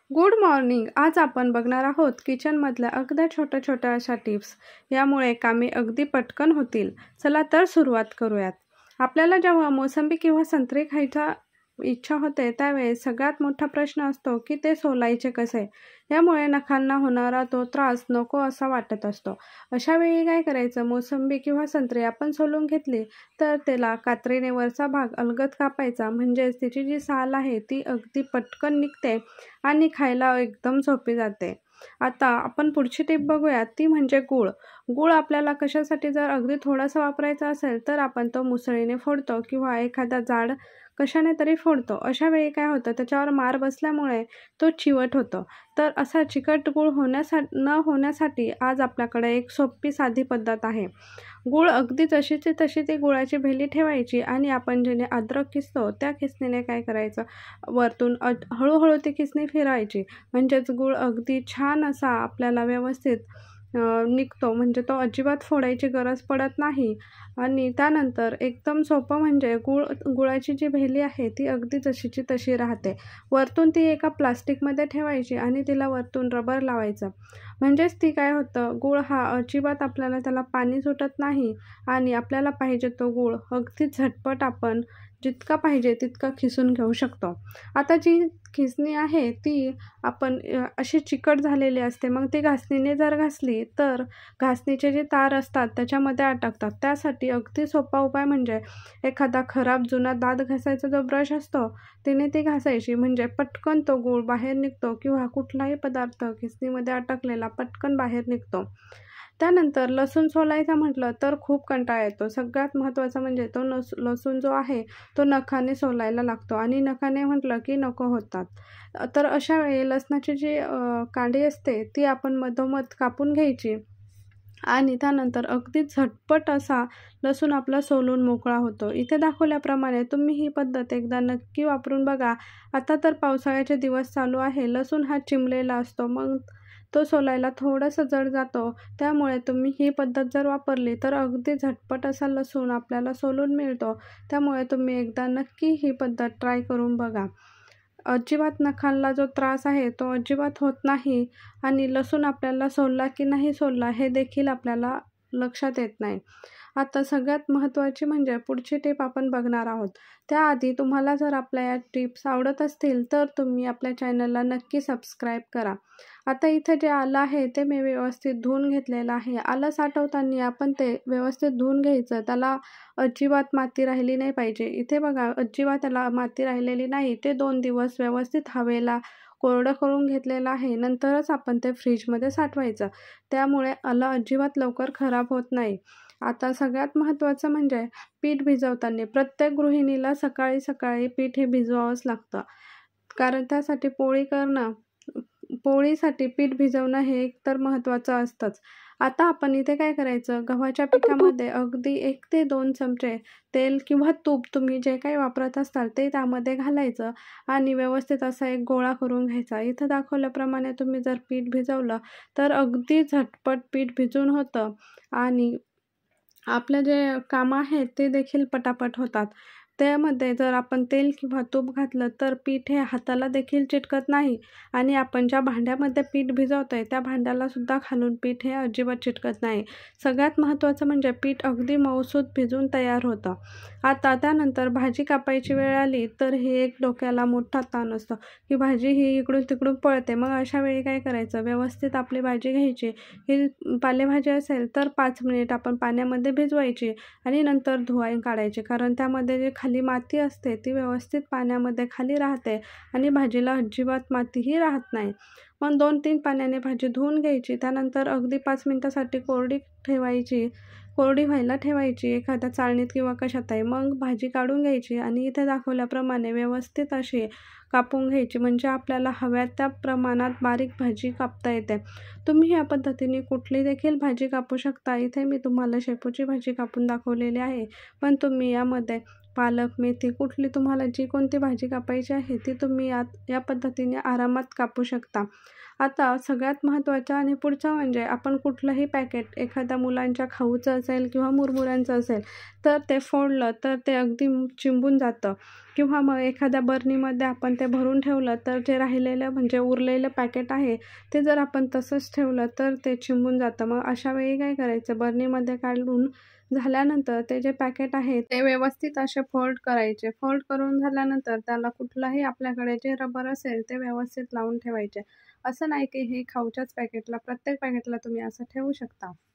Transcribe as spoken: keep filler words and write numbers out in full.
Good morning. आज आपण बघणार आहोत किचनमधल्या अगदी छोट्या छोट्या अशा टिप्स. यामुळे कामे अगदी पटकन होतील. चला तर सुरुवात करूयात. आपल्याला जेव्हा मोसंबी किंवा संत्री खायचा इच्छा होते त्यावेळेस सगळ्यात मोठा प्रश्न असतो की ते सोलायचे कसे. यामुळे नखांना होणारा तो त्रास नको असा वाटत असतो. अशा वेळी काय करायचं, मोसंबी किंवा संत्री आपण सोलून घेतली तर त्याला कात्रीने वरचा भाग अलगद कापायचा. म्हणजेच तिची जी साल आहे ती अगदी पटकन निघते आणि खायला एकदम सोपी जाते. आता आपण पुढची टिप बघूया, ती म्हणजे गूळ. गूळ आपल्याला कशासाठी जर अगदी थोडासा वापरायचा असेल तर आपण तो मुसळीने फोडतो किंवा एखादा जाड कशाने तरी फोडतो. अशा वेळी काय होतं, त्याच्यावर मार बसल्यामुळे तो चिवट होतो. तर असा चिकट गूळ होण्यासा न होण्यासाठी आज आपल्याकडे एक सोपी साधी पद्धत आहे. गूळ अगदी जशीची तशी ती गुळाची भेली ठेवायची आणि आपण जेणे अद्रक किसतो त्या खिसणीने काय करायचं, वरतून अ हळूहळू ती खिसणी फिरवायची. म्हणजेच गूळ अगदी छान असा आपल्याला व्यवस्थित निघतो. म्हणजे तो अजिबात फोडायची गरज पडत नाही. आणि त्यानंतर एकदम सोपं म्हणजे गूळ गुळाची जी भेली आहे ती अगदी जशीची तशी राहते. वरतून ती एका प्लास्टिकमध्ये ठेवायची आणि तिला वरतून रबर लावायचं. म्हणजेच ती काय होतं, गूळ हा अजिबात आपल्याला त्याला पाणी सुटत नाही आणि आपल्याला पाहिजे तो गूळ अगदी झटपट आपण जितका पाहिजे तितका खिसून घेऊ शकतो. आता जी खिसणी आहे ती आपण अशी चिकट झालेली असते. मग ती घासणीने जर घासली तर घासणीचे जे तार असतात त्याच्यामध्ये अटकतात. त्यासाठी अगदी सोपा उपाय म्हणजे एखादा खराब जुना दात घासायचा जो ब्रश असतो त्याने ती घासायची. म्हणजे पटकन तो गूळ बाहेर निघतो किंवा कुठलाही पदार्थ खिसणीमध्ये अटकलेला पटकन बाहेर निघतो. त्यानंतर लसूण सोलायचा म्हटलं तर खूप कंटाळा येतो. सगळ्यात महत्त्वाचं म्हणजे तो नस लसूण जो आहे तो नखाने सोलायला लागतो आणि नखाने म्हटलं की नको होतात. तर अशा वेळी लसणाची जी कांडी असते ती आपण मधोमध कापून घ्यायची आणि त्यानंतर अगदी झटपट असा लसूण आपला सोलून मोकळा होतो. इथे दाखवल्याप्रमाणे तुम्ही ही पद्धत एकदा नक्की वापरून बघा. आता तर पावसाळ्याचे दिवस चालू आहे. लसूण हा चिमलेला असतो, मग तो सोलायला थोडंसं जड जातो. त्यामुळे तुम्ही ही पद्धत जर वापरली तर अगदी झटपट असा लसूण आपल्याला सोलून मिळतो. त्यामुळे तुम्ही एकदा नक्की ही पद्धत ट्राय करून बघा. अजिबात नखांना जो त्रास आहे तो अजिबात होत नाही आणि लसूण आपल्याला सोलला की नाही सोलला हे देखील आपल्याला लक्षात येत नाही. आता सगळ्यात महत्त्वाची म्हणजे पुढची टिप आपण बघणार आहोत. त्याआधी तुम्हाला जर आपल्या या टिप्स आवडत असतील तर तुम्ही आपल्या चॅनलला नक्की सबस्क्राईब करा. आता इथे जे आलं आहे ते मी व्यवस्थित धुवून घेतलेलं आहे. आलं साठवताना आपण ते व्यवस्थित धुवून घ्यायचं. त्याला अजिबात माती राहिली नाही पाहिजे. इथे बघा, अजिबात त्याला माती राहिलेली नाही. ते दोन दिवस व्यवस्थित हवेला कोरडं करून घेतलेलं आहे. नंतरच आपण ते फ्रीजमध्ये साठवायचं. त्यामुळे आलं अजिबात लवकर खराब होत नाही. आता सगळ्यात महत्त्वाचं म्हणजे पीठ भिजवताना प्रत्येक गृहिणीला सकाळी सकाळी पीठ हे भिजवावंच लागतं. कारण त्यासाठी पोळी करणं पोळीसाठी पीठ भिजवणं हे एक तर महत्त्वाचं असतंच. आता आपण इथे काय करायचं, गव्हाच्या पिठामध्ये अगदी एक ते दोन चमचे तेल किंवा तूप तुम्ही जे काही वापरत असाल ते त्यामध्ये घालायचं आणि व्यवस्थित असा एक गोळा करून घ्यायचा. इथं दाखवल्याप्रमाणे तुम्ही जर पीठ भिजवलं तर अगदी झटपट पीठ भिजून होतं आणि आपलं जे कामं आहेत ते देखील पटापट होतात. त्यामध्ये जर आपण तेल किंवा तूप घातलं तर पीठ हे हाताला देखील चिटकत नाही आणि आपण ज्या भांड्यामध्ये पीठ भिजवतोय त्या भांड्याला सुद्धा खालून पीठ हे अजिबात चिटकत नाही. सगळ्यात महत्त्वाचं म्हणजे पीठ अगदी मऊसूत भिजून तयार होतं. आता त्यानंतर भाजी कापायची वेळ आली तर हे एक डोक्याला मोठा ताण असतो की भाजी ही इकडून तिकडून पळते. मग अशा वेळी काय करायचं, व्यवस्थित आपली भाजी घ्यायची. ही पालेभाजी असेल तर पाच मिनिट आपण पाण्यामध्ये भिजवायची आणि नंतर धुवाई काढायची. कारण त्यामध्ये जे खाली माती असते ती व्यवस्थित पाण्यामध्ये खाली राहते आणि भाजीला अजिबात मातीही राहत नाही. मग दोन तीन पाण्याने भाजी धुवून घ्यायची. त्यानंतर अगदी पाच मिनिटासाठी कोरडी ठेवायची कोरडी व्हायला ठेवायची एखाद्या चाळणीत किंवा कशातही. मग भाजी काढून घ्यायची आणि इथे दाखवल्याप्रमाणे व्यवस्थित अशी कापून घ्यायची. म्हणजे आपल्याला हव्या त्या प्रमाणात बारीक भाजी कापता येते. तुम्ही या पद्धतीने कुठली देखील भाजी कापू शकता. इथे मी तुम्हाला शेपूची भाजी कापून दाखवलेली आहे, पण तुम्ही यामध्ये पालक, मेथी कुठली तुम्हाला जी कोणती भाजी कापायची आहे ती तुम्ही यात या पद्धतीने आरामात कापू शकता. आता सगळ्यात महत्त्वाचं आणि पुढचं म्हणजे आपण कुठलंही पॅकेट एखाद्या मुलांच्या खाऊचं असेल किंवा मुरमुऱ्यांचं असेल तर ते फोडलं तर ते अगदी चिंबून जातं. किंवा मग एखाद्या बरणीमध्ये आपण ते भरून ठेवलं तर जे राहिलेलं म्हणजे उरलेलं पॅकेट आहे ते जर आपण तसंच ठेवलं तर ते चिंबून जातं. मग अशा वेळी काय करायचं, बरणीमध्ये काढून झाल्यानंतर ते जे पॅकेट आहे ते व्यवस्थित असे फोल्ड करायचे. फोल्ड करून झाल्यानंतर त्याला कुठलाही आपल्याकडे जे रबर असेल ते व्यवस्थित लावून ठेवायचे. असं नाही की हे खाऊच्याच पॅकेटला, प्रत्येक पॅकेटला तुम्ही असं ठेवू शकता.